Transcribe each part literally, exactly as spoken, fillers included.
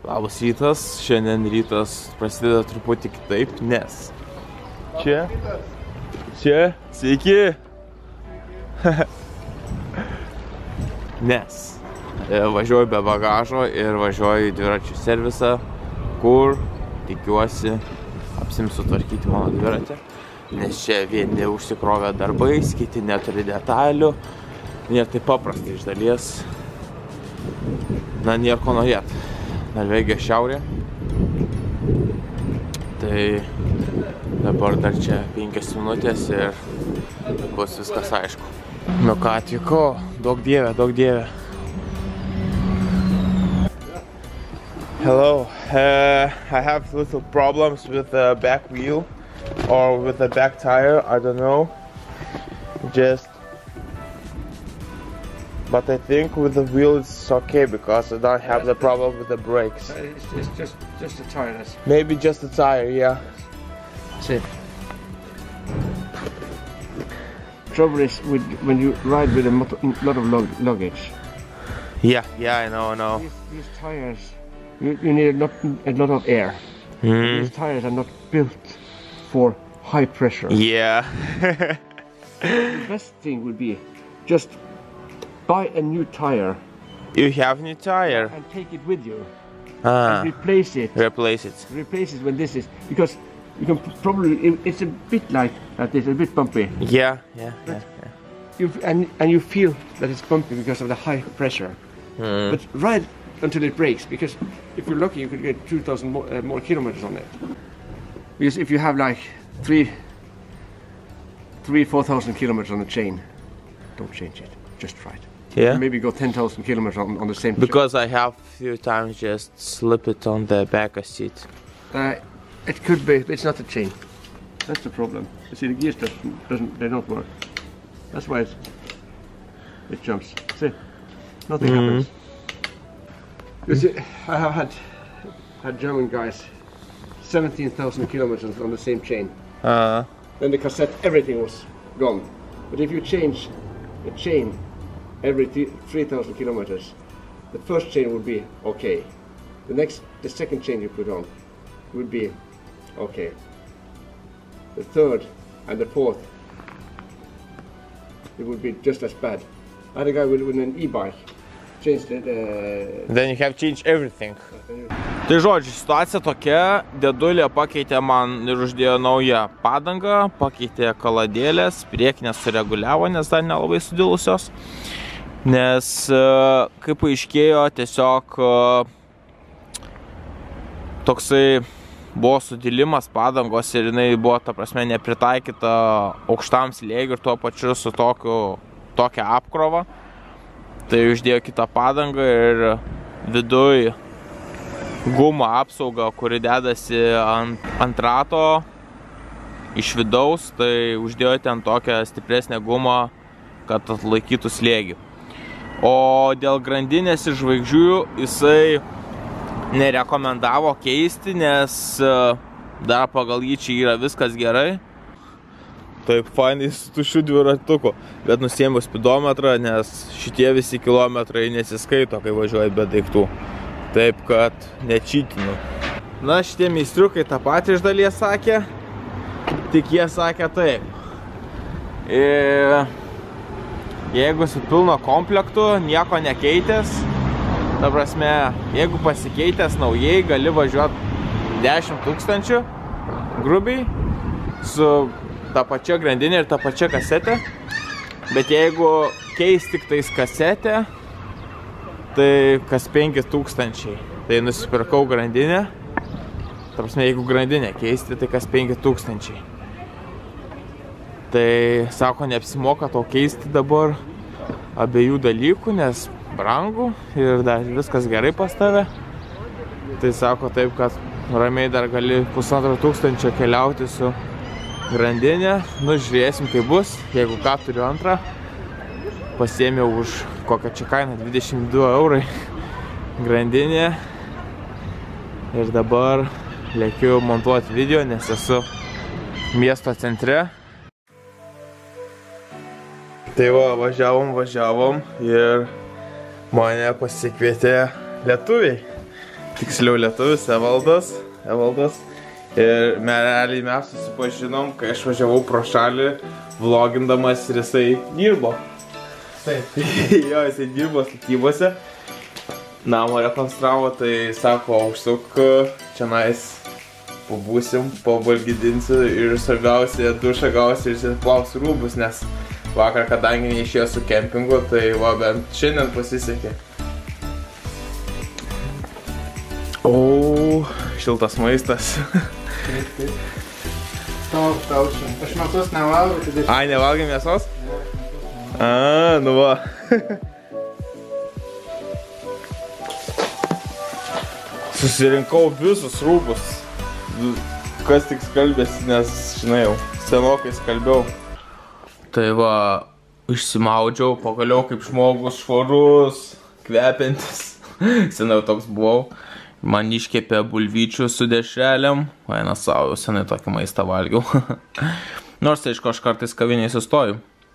Labas rytas, šiandien rytas prasideda truputį kitaip, nes čia, čia, sveiki, nes važiuoju be bagažo ir važiuoju į dviračių servisą, kur tikiuosi apsimsiu tvarkyti mano dviratį, nes čia vieni užsikrovę darbais, kiti neturi detalių, nėra taip paprastai iš dalies, na nėra ko norėt. Norvegija šiaurė, tai dabar dar čia penkias minutės ir bus viskas aišku. Nu ką, atvykau, daug dieve, daug dieve. Hello, uh, I have little problems with the back wheel or with the back tire, I don't know, just but I think with the wheel it's okay because I don't have the problem with the brakes. It's, it's just just the tire. That's Maybe just the tire, yeah. That's it. Trouble is with when you ride with a lot of lug luggage. Yeah, yeah, I know, I know. These, these tires, you, you need a lot, a lot of air. Mm. These tires are not built for high pressure. Yeah. The best thing would be just buy a new tire. You have a new tire? And take it with you. Ah. And replace it. Replace it. Replace it when this is, because you can probably, it, it's a bit like that, it's a bit bumpy. Yeah, yeah, yeah, yeah. You, and, and you feel that it's bumpy because of the high pressure. Mm. But ride until it breaks, because if you're lucky you could get two thousand more, uh, more kilometers on it. Because if you have like three, three, four thousand kilometers on the chain, don't change it, just try it. Yeah. Maybe go ten thousand kilometers on, on the same Because chain. I have a few times just slip it on the back of seat. Uh, it could be, but it's not the chain. That's the problem. You see, the gears doesn't, doesn't they don't work. That's why it's, it jumps. See, nothing Mm. happens. You see, I have had had German guys seventeen thousand kilometers on the same chain. Uh. Then the cassette, everything was gone. But if you change the chain every three thousand kilometers, the first chain would be okay. The next, the second chain you put on would be okay. The third and the fourth, it would be just as bad. I had a guy with, with an e-bike, changed it. Uh, Then you have changed everything. Tai žodžiu, situacija tokia, dėdulė pakeitė man ir uždėjo naują padangą, pakeitė kaladėlės, priekinės sureguliavo, nes dar nelabai sudilusios. Nes, kaip paaiškėjo, tiesiog toksai buvo sudilimas padangos ir jinai buvo, ta prasme, nepritaikyta aukštam slėgiui ir tuo pačiu su tokiu, tokia apkrova. Tai uždėjo kitą padangą ir viduj gumą apsaugą, kuri dedasi ant, ant rato iš vidaus, tai uždėjo ten tokią stipresnę gumą, kad atlaikytų slėgį. O dėl grandinės ir žvaigždžių jisai nerekomendavo keisti, nes dar pagal jį čia yra viskas gerai. Taip fainai su tušiu dviratuku, bet nusiėmiau spidometrą, nes šitie visi kilometrai nesiskaito, kai važiuoju be daiktų. Taip, kad nečytinu. Na, šitie meistriukai tą patį iš dalies sakė, tik jie sakė taip. Ir jeigu su pilno komplektu, nieko nekeitęs, ta prasme, jeigu pasikeitęs naujai, gali važiuoti dešimt tūkstančių grubiai su ta pačia grandinė ir ta pačia kasetė. Bet jeigu keis tik tais kasetę, tai kas penki tūkstančiai. Tai nusipirkau grandinę. Ta prasme, jeigu grandinę keisti, tai kas penki tūkstančiai. Tai, sako, neapsimoka to keisti dabar abiejų dalykų, nes brangu ir dar viskas gerai pas tave. Tai sako taip, kad ramiai dar gali pusantro tūkstančio keliauti su grandinė. Nu, žiūrėsim, kaip bus. Jeigu ką, turiu antrą. Pasiėmiau už kokią čia kainą, dvidešimt du eurai grandinė. Ir dabar lėkiu montuoti video, nes esu miesto centre. Tai va, važiavom, važiavom ir mane pasikvietė lietuviai. tiksliau lietuvis, Evaldas. Evaldas. Ir realiai mes susipažinom, kai aš važiavau pro šalį, vlogindamas ir jisai dirbo. Taip. Jo, jisai dirbo statybose. Namo rekonstravo, tai sako, užsuk čia nais, pabūsim, pavalgydinsiu ir svarbiausia, dušą gausi ir įsiplausiu rūbus, nes vakar, kadangi neišėjo su kempingu, tai va, bent šiandien pasisekė. O, šiltas maistas. Taip, taip. Tau, tau čia. Aš mėsos nevalgau, tai... Ai, nevalgai mėsos? Ne, aš mėsos nevalgau. A, nu va. Susirinkau visus rūbus. Kas tik skalbėsi, nes, žinai, jau senokai skalbiau. Tai va, išsimaudžiau, pagaliau kaip žmogus švarus, kvepiantis. Senai toks buvau. Man iškepė bulvyčių su dešrelėm. Vaina savo, senai tokį maistą valgiau. Nors, aišku, aš kartais kaviniai sustoju.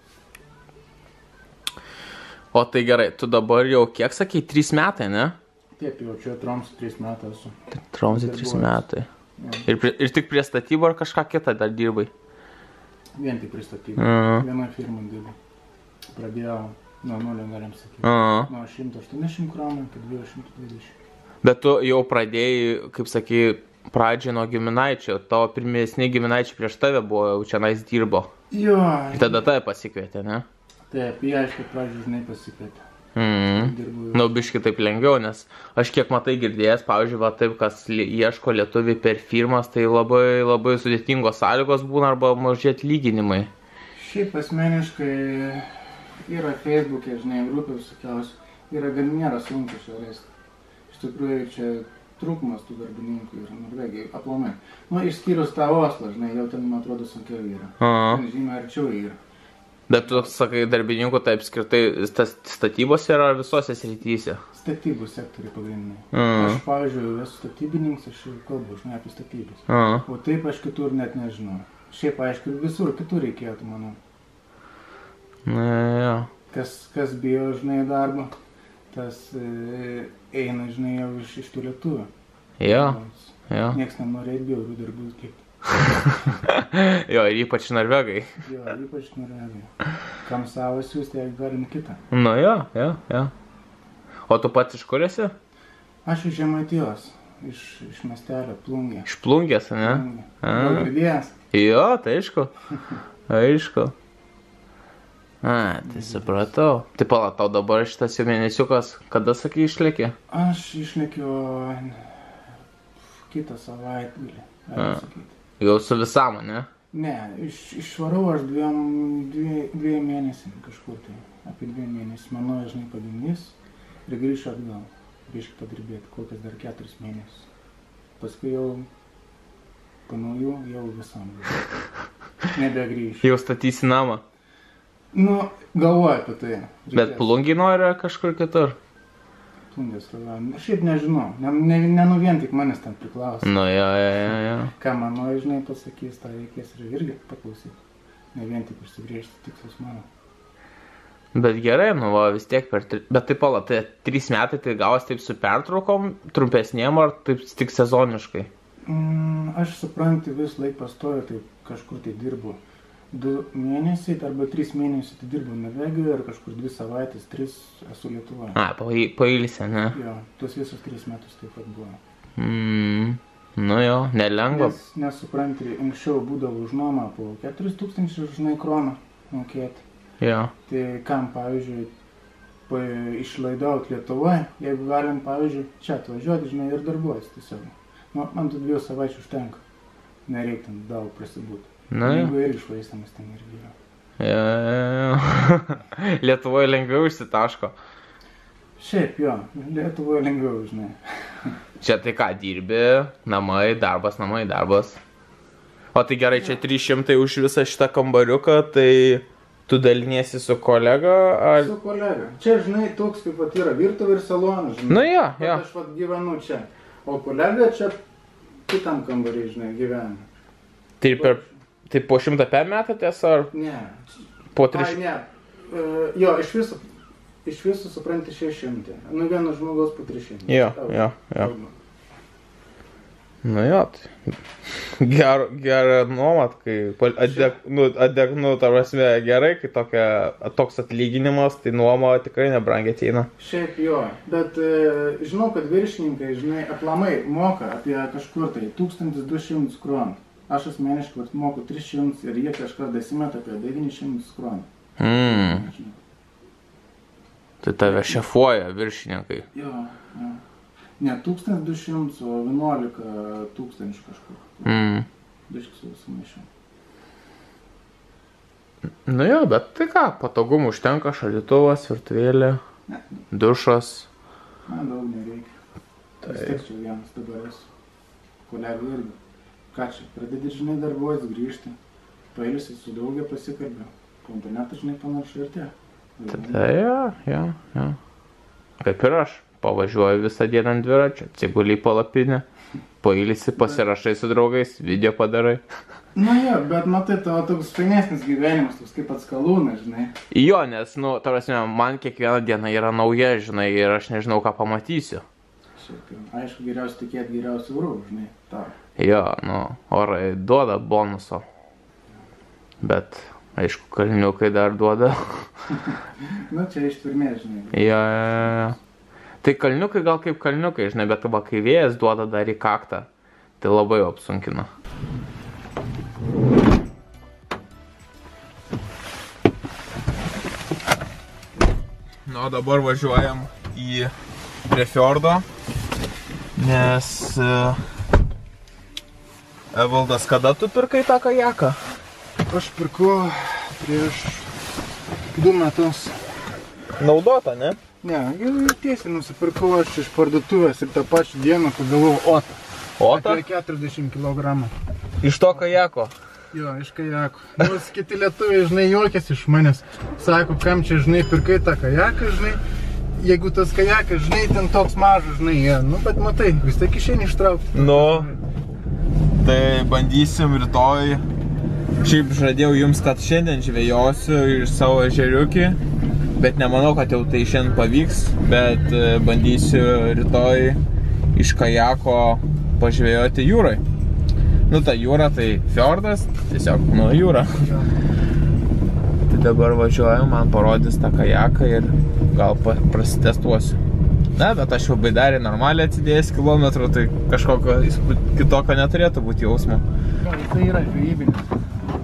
O tai gerai, tu dabar jau, kiek sakei, trys metai, ne? Taip, jau čia Tromsai trys metai esu. Tromsai trys metai. Ir, prie, ir tik prie statybų ar kažką kitą dar dirbai? Vien tik prie statybų. Mhm. Vieną firmą dirbu. Pradėjau nuo nulio, galim sakyti. Mhm. Nuo šimto aštuoniasdešimt kronų iki dviejų šimtų dvidešimt. Bet tu jau pradėjai, kaip sakai, pradžiai nuo giminaičio. Tavo pirmesni giminaičiai prieš tave buvo, jau čia nais dirbo. Jo. Ir tada tave pasikvietė, ne? Taip, jie aiškiai pradžiai žinai pasikvietė. Mhm. Dirbu. Nu, biškai taip lengviau, nes aš kiek matai girdėjęs, pavyzdžiui, va taip, kas ieško lietuvių per firmas, tai labai, labai sudėtingos sąlygos būna arba maži atlyginimai. Šiaip asmeniškai yra Facebook'e, žinai, grupė visokiausių. Yra gan nėra sunku šio rasti. Iš tikrųjų, čia trūkumas tų darbininkų yra Norvegijai, aplamai. Nu, išskyrus tą Oslą, žinai, jau ten, man atrodo, sunkiau yra. Aha. Ten žymiai arčiau yra. Bet tu sakai, darbininkų taip skirtai statybos yra visose srityse? Statybų sektoriai pagrindiniai. Mhm. Aš, pavyzdžiui, esu statybininkas, aš jau kalbu, žinai, apie statybas. Aha. O taip aš kitur net nežinau. Šiaip, aišku, visur kitur reikėtų, manau. Na, jo. Kas, kas bijo, žinai, darbo, tas e, eina, žinai, jau iš, iš tų lietuvių. Jo, jo. Niekas nenori eit bjaurių darbų kiek. Jo, ir ypač norvegai. Jo, ypač norvegai. Kam savo siūsti, jeigu galim kitą. Nu jo, jo, jo. O tu pats iš kur esi? Aš iš Žemaitijos, iš, iš miestelio Plungė. Iš Plungės, ne? Plungė. A. Gal girdėjęs? Jo, tai aišku. Aišku. A, tai supratau. Tai pala, tau dabar šitas jau mėnesiukas, kada sakai išlėki? Aš išlėkiu kitą savaitgalį, galim sakyti. Jau su visam, ne? Ne, iš, išvarau aš dviem, dvie, dviem mėnesim kažkur tai. Apie dviem mėnesim. Mano, žinai, pagimdys ir grįšiu atgal. Biškai padirbėti, kokias dar keturis mėnesius. Paskui jau po naujų jau visam. Nebegrįšiu. Jau statysi namą. Nu, galvoju apie tai. Bet Plungį nori kažkur kitur? Plungės rajone. Šiaip nežinau. Ne, ne, ne nu vien tik manęs ten priklauso. Nu, jo, jo, jo, jo. Ką mano, žinai, pasakys, tą reikės ir irgi paklausyti. Ne vien tik užsibrėžti tikslus mano. Bet gerai, nu va, vis tiek per... Tri... Bet taip, pala, tai trys metai tai gavos taip su pertraukom, trumpesniem ar taip tik sezoniškai? Mm, aš suprantu, vis laik pastoju, tai kažkur tai dirbu. Du mėnesiai arba trys mėnesiai tai dirbu Norvegijoje ir kažkur dvi savaitės, tris esu Lietuvoje. A, pailsė, ne? Jo, tuos visus tris metus taip pat buvo. Mm, nu jo, nelengva. Nes, nesupranti, anksčiau būdavo už nuomą po keturis tūkstančius, žinai, kronų mokėti. Jo. Tai kam, pavyzdžiui, pa, išlaidaut Lietuvoje, jeigu galim, pavyzdžiui, čia atvažiuoti, žinai, ir darbuotis tiesiog. Nu, man tų dviejų savaičių užtenka. Nereik ten daug prasibūti. Na, jeigu ir išvaistamas ten irgi yra. Jo, jo, jo. Lietuvoje lengviau išsitaško. Šiaip, jo, Lietuvoje lengviau, žinai. Čia tai ką, dirbi, namai, darbas, namai, darbas. O tai gerai, čia trys šimtai už visą šitą kambariuką, tai tu daliniesi su kolega, ar... Su kolega. Čia, žinai, toks kaip pat yra virtuvė ir salonas, žinai. Nu jo, jo. Aš vat gyvenu čia, o kolega čia kitam kambarį, žinai, gyvena. Tai per... Tai po šimtą per metą tiesa, ar Ne. po tris... Ai, ne. Uh, jo, iš viso, iš viso supranti šeši šimtai. Nu, vieno žmogaus po tris šimtai. Jo, jo, jo. Nu jo, tai ger, gerą nuomat, kai atdeg, nu, atdeg, nu, ta prasme, gerai, kai tokia, toks atlyginimas, tai nuoma tikrai nebrangiai ateina. Šiaip jo, bet e, žinau, kad viršininkai, žinai, aplamai moka apie kažkur tai tūkstantis du šimtus kronų. Aš asmeniškai moku tris šimtus ir jie kažką dasimeta apie devynis šimtus kronų. Mm. Tai tave šefuoja viršininkai. Jo, jo. Ne tūkstantis du šimtus, o vienuolika tūkstančių kažkur. Mm. Biškis jau sumaišiau. Nu jo, bet tai ką, patogumų užtenka, šaldytuvas, virtuvėlė, dušas. Man daug nereikia. Tai vis tiek čia vienas dabar esu. Kolegų irgi. Ką čia, pradedi žinai darbuotis, grįžti. Pailsi su draugė pasikalbė. Po internetą žinai panašu ir tie. Tada jo, jo, jo. Kaip ir aš. Pavažiuoju visą dieną ant dviračio, atsiguli į palapinę, pailsi, pasirašai su draugais, video padarai. Na jo, bet matai, tavo toks fainesnis gyvenimas, toks kaip atskalūnas, žinai. Jo, nes, nu, ta prasme, man kiekviena diena yra nauja, žinai, ir aš nežinau, ką pamatysiu. Šiaip, aišku, geriausia tikėti geriausių orų, žinai, tau. Jo, nu, orai duoda bonuso. Bet, aišku, kalniukai dar duoda. Nu, čia ištvirmė, žinai. Jo, jo, jo. Tai kalniukai gal kaip kalniukai, žinai, bet va, kai vėjas duoda dar į kaktą, tai labai apsunkina. Nu, dabar važiuojam į prie fjordo, nes Evaldas, kada tu pirkai tą kajaką? Aš pirkau prieš du metus. Naudota, ne? Ne, jau tiesiai nusipirkau aš iš parduotuvės ir tą pačią dieną pagavau otą. Otą? Apie keturiasdešimt kilogramų. Iš to kajako? Jo, iš kajako. Nors kiti lietuviai, žinai, juokėsi iš manęs. Sako, kam čia, žinai, pirkai tą kajaką, žinai. Jeigu tas kajakas, žinai, ten toks mažas, žinai, jie. Nu, bet matai, vis tiek išeini ištraukti. Nu, tai bandysim rytoj. Šiaip žadėjau jums, kad šiandien žvejosiu iš savo ežeriukį. Bet nemanau, kad jau tai šiandien pavyks, bet bandysiu rytoj iš kajako pažvejoti jūrai. Nu, ta jūra tai fjordas, tiesiog, nu, jūra. Tai dabar važiuoju, man parodys tą kajaką ir gal prasitestuosiu. Na, bet aš jau baidarį normaliai atsidėjęs kilometrų, tai kažkokio kitokio neturėtų būti jausmo. Tai yra žvejybinis.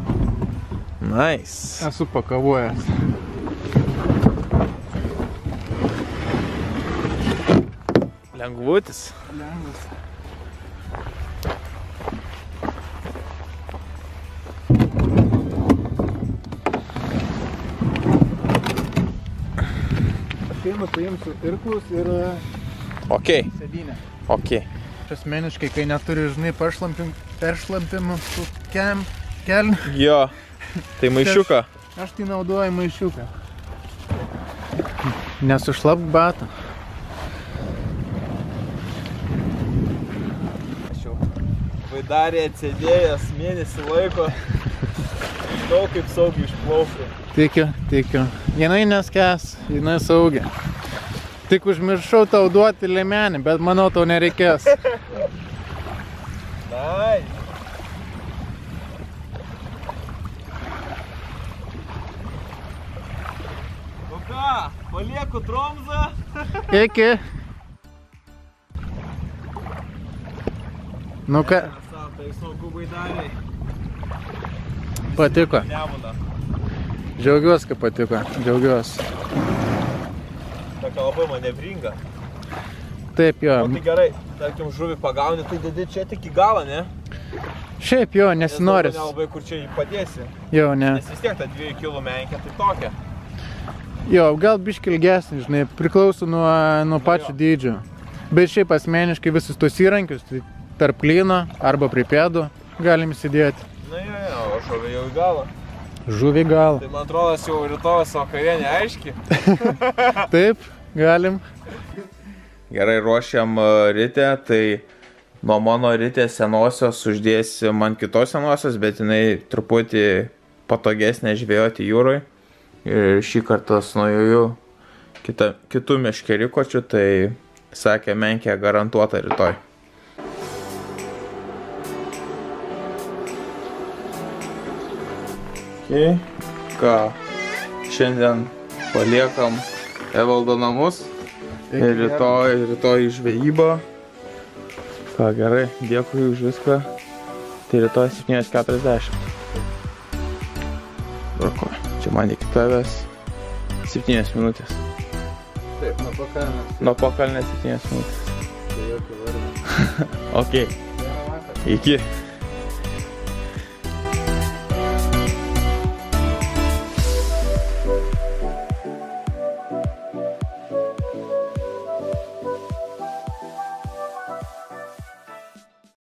Nice. Esu pakavojęs. Lengvutis. Lengvas. Ateinu, paimsiu irklus ir okay. sėdynę. Okay. Asmeniškai, kai neturi, žinai, peršlampimų su kem, kelnių. Jo, tai maišiuką. Aš, aš tai naudoju maišiuką. Nesušlapk batą. Baidarį atsėdėjęs mėnesį laiko, žinau kaip saugiai išplaukti. Tikiu, tikiu. Jinai neskęs, jinai saugia. Tik užmiršau tau duoti liemenį, bet manau tau nereikės. Nai. Nu ką, palieku tromzą. Iki. Nu ką? Tai saugu baidariai. Patiko. Nemuną. Džiaugiuosi, kad patiko. Džiaugiuosi. Tokia labai manevringa. Taip, jo. O tai gerai, tarkim, žuvį pagauni, tai dedi čia tik į galą, ne? Šiaip jo, nesinoris. Nes nelabai kur čia jį padėsi. Jo, ne. Nes vis tiek ta dviejų kilų menkė, tai tokia. Jo, gal biškį ilgesnį, žinai, priklauso nuo, nuo pačio dydžio. Bet šiaip asmeniškai visus tos įrankius, tai tarp lyno arba prie pėdų galim įsidėti. Na jo, jo, o žuvį jau į galą. Žuvį galą. Tai man atrodo, jau rytoj savo karienė aiški. Taip, galim. Gerai, ruošiam ritę, tai nuo mano ritės senosios uždėsi man kitos senosios, bet jinai truputį patogesnė žvejoti jūroj. Ir šį kartą su naujoju kita, kitų meškerikočių, tai sakė menkė garantuota rytoj. Okay. Ką, šiandien paliekam Evaldo namus ir rytoj, rytoj į žvejybą. Ką, gerai, dėkui už viską. Tai rytoj septynios keturiasdešimt. Brako, čia man iki tavęs septynios minutės. Taip, nuo pakalnės. Nuo pakalnės septynios minutės. Tai jokio vardo. Ok. Iki.